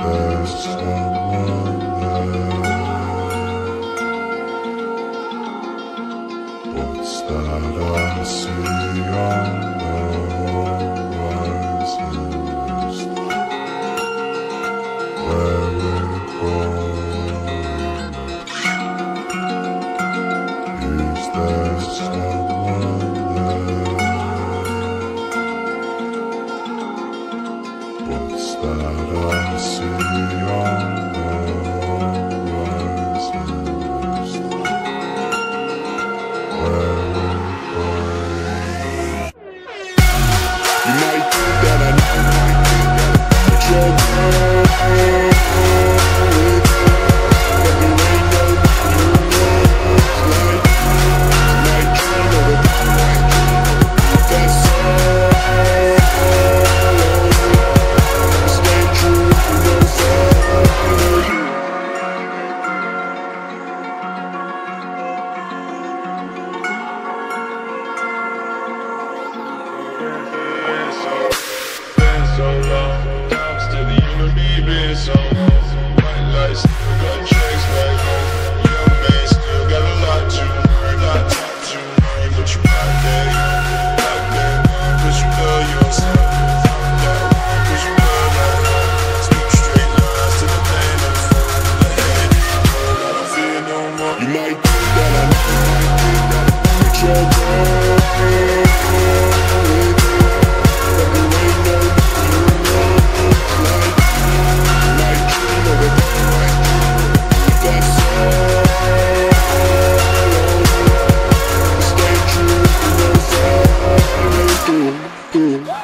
there someone there? What's that I see on the horizon? Where we're going next? Is there someone there? What's that I see on the horizon? Where we're going. You might think that I know that you're good, but you ain't nobody who knows like night train over that's stay true to yourself. Been so long, I'm still the human being, been so long. White lights, still got tracks back home. Young man, still got a lot to learn, not talk to learn, but you out there, cause you love yourself. Cause you love that home. Speak straight lines to the man in front of the head. I don't fear no more. You might think that I know that you're good, but you ain't nobody who knows like night train over that's stay true to yourself.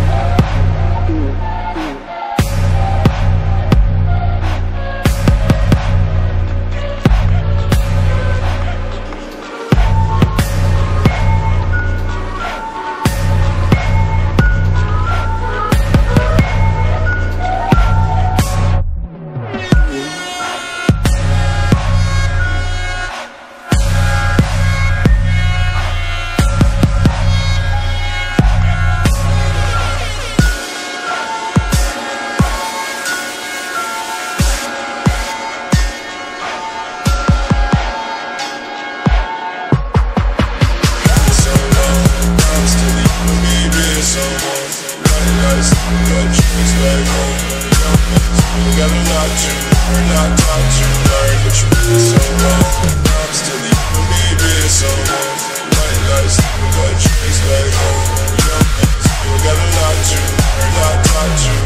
Got a lot to learn, not talk to learn, but you've been so long. I'm still the human being, been so long. White lights, still got tracks back home. Young man, still got a lot to learn, not talk to